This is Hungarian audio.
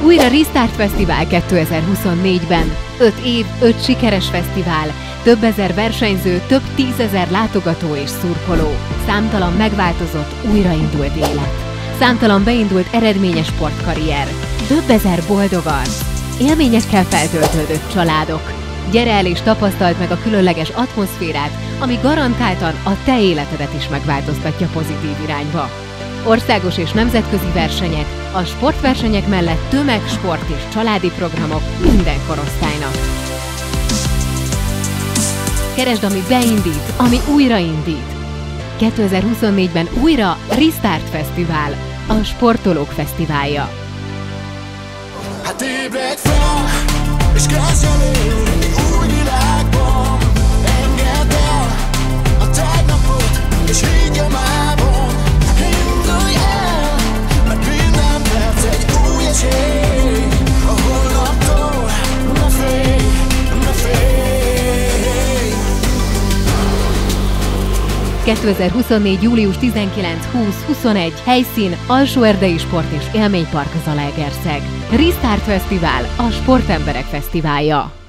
Újra Restart Fesztivál 2024-ben. 5 év, 5 sikeres fesztivál, több ezer versenyző, több 10 000 látogató és szurkoló. Számtalan megváltozott, újraindult élet. Számtalan beindult eredményes sportkarrier. Több ezer boldog arc. Élményekkel feltöltődött családok. Gyere el és tapasztald meg a különleges atmoszférát, ami garantáltan a te életedet is megváltoztatja pozitív irányba. Országos és nemzetközi versenyek, a sportversenyek mellett tömegsport és családi programok minden korosztálynak. Keresd, ami beindít, ami újraindít. 2024-ben újra Restart Fesztivál, a sportolók fesztiválja. Hát ébredj fel, és kezdj el élni új világban. Engedd el a tegnapot, és higgy a mában. Indulj el, mert minden perc egy új esély. A holnaptól ne félj, ne félj. 2024. július 19-20-21 helyszín Alsó-Erdei Sport és Élménypark Zalaegerszeg. Restart Fesztivál, a sportemberek fesztiválja.